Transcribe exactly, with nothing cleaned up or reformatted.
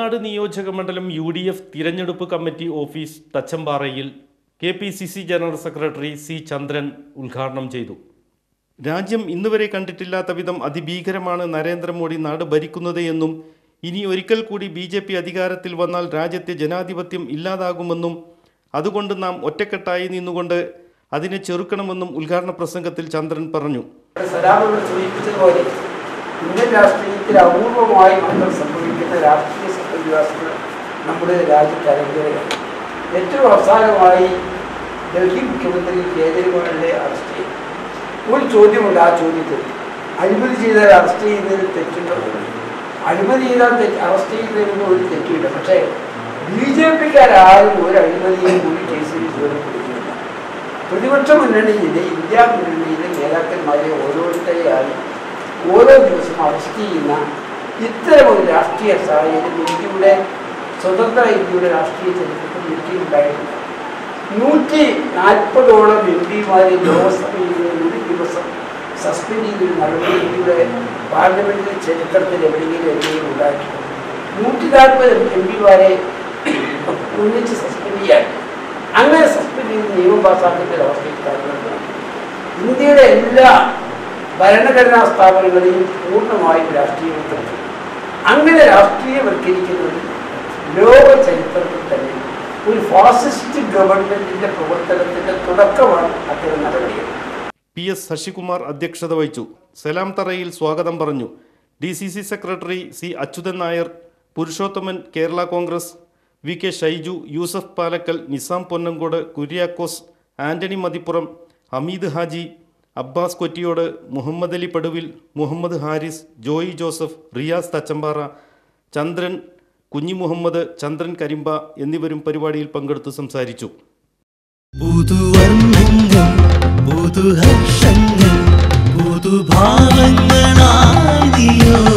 വയനാട് നിയോജക മണ്ഡലം U D F തിരഞ്ഞെടുപ്പ് കമ്മിറ്റി ഓഫീസ് തച്ചമ്പാറയിൽ K P C C general secretary C Chandran ഉദ്ഘാടനം ചെയ്തു. രാജ്യം ഇന്നുവരെ കണ്ടിട്ടില്ലാത്ത വിധം അതിഭീകരമാണ് നരേന്ദ്രമോദി നാട് ഭരിക്കുന്നത് എന്നും ഇനി ഒരിക്കൽ കൂടി ബി ജെ പി അധികാരത്തിൽ വന്നാൽ രാജ്യത്തെ ജനാധിപത്യം ഇല്ലാതാകുമെന്നും അതുകൊണ്ട് നാം ഒറ്റക്കെട്ടായി നിന്നുകൊണ്ട് അതിനെ ചെറുക്കണമെന്നും ഉദ്ഘാടന പ്രസംഗത്തിൽ ചന്ദ്രൻ പറഞ്ഞു. ഇന്ത്യൻ രാഷ്ട്രീയത്തിൽ അപൂർവമായി മാത്രം സംഭവിക്കുന്ന രാഷ്ട്രീയ സംഭവവികാസങ്ങൾ നമ്മുടെ രാജ്യത്ത് അരങ്ങേറുകയാണ്. ഏറ്റവും അവസാനമായി ഡൽഹി മുഖ്യമന്ത്രി കേജ്രിവാളിനെ അറസ്റ്റ് ചെയ്തു. ഒരു ചോദ്യമുണ്ട് ആ ചോദ്യത്തിൽ, അഴിമതി ചെയ്താൽ അറസ്റ്റ് ചെയ്യുന്നതിന് തെറ്റുണ്ടോ? അഴിമതി ചെയ്താൽ തെറ്റ് അറസ്റ്റ് ചെയ്യുന്നതിന് ഒരു തെറ്റില്ല. പക്ഷേ ബി ജെ പിക്കാരും ഒരു അഴിമതിയും കൂടി കേസിൽ ഇതുവരെ കൊടുക്കുന്നില്ല. പ്രതിപക്ഷ മുന്നണിയിലെ ഇന്ത്യ മുന്നണിയിലെ നേതാക്കന്മാരെ ഓരോരുത്തരെയായി ഓരോ ദിവസം അറസ്റ്റ് ചെയ്യുന്ന ഇത്തരം ഒരു രാഷ്ട്രീയ സാഹചര്യം ഇന്ത്യയുടെ സ്വതന്ത്ര ഇന്ത്യയുടെ രാഷ്ട്രീയ ചരിത്രത്തിൽ ഇന്ത്യയിലുണ്ടായിട്ടുണ്ട്. നൂറ്റി നാൽപ്പതോളം എം പിമാരെ ലോക്സഭയിൽ ഒരു ദിവസം സസ്പെൻഡ് ചെയ്തൊരു നടപടി ഇന്ത്യയുടെ പാർലമെന്റിലെ ചരിത്രത്തിൽ എവിടെയെങ്കിലും എവിടെയെങ്കിലും ഉണ്ടാക്കിയിട്ടുണ്ട്. നൂറ്റി നാൽപ്പത് എം പിമാരെ ഒന്നിച്ച് സസ്പെൻഡ് ചെയ്യാൻ അങ്ങനെ സസ്പെൻഡ് ചെയ്ത് നിയമം പാസ്സാക്കുന്ന ഒരവസ്ഥയിൽ കാര്യങ്ങളുണ്ട്. ഇന്ത്യയുടെ എല്ലാ ഭരണഘടനാ സ്ഥാപനങ്ങളെയും പൂർണ്ണമായും രാഷ്ട്രീയവൽക്കരിച്ചു. അങ്ങനെ രാഷ്ട്രീയവൽക്കരിക്കുന്നത് ലോക ചരിത്രത്തിൽ തന്നെ ഒരു ഫാസിസ്റ്റ് ഗവൺമെന്റിന്റെ പ്രവർത്തനത്തിന്റെ തുടക്കമാണ് അത്തരം നടപടികൾ. പി എസ് ശശികുമാർ അധ്യക്ഷത വഹിച്ചു. സലാം തറയിൽ സ്വാഗതം പറഞ്ഞു. D C C secretary C Achuthan Nair, Purushothaman Kerala Congress, V K Shaiju, Yusuf Palakkal, Nizam Ponnankode, Kuriakose, Antony Mathippuram, Hameed Haji, Abbas Kottiyode, Muhammad Ali Paduvil, Muhammad Haris, Joy Joseph, Riyas Thachampara, Chandran, Kunhi Muhammad, ചന്ദ്രൻ കരിമ്പ എന്നിവരും പരിപാടിയിൽ പങ്കെടുത്ത് സംസാരിച്ചു. പുതുവർണ്ണങ്ങൾ പുതുഹർഷങ്ങൾ പുതുഭാവങ്ങളായി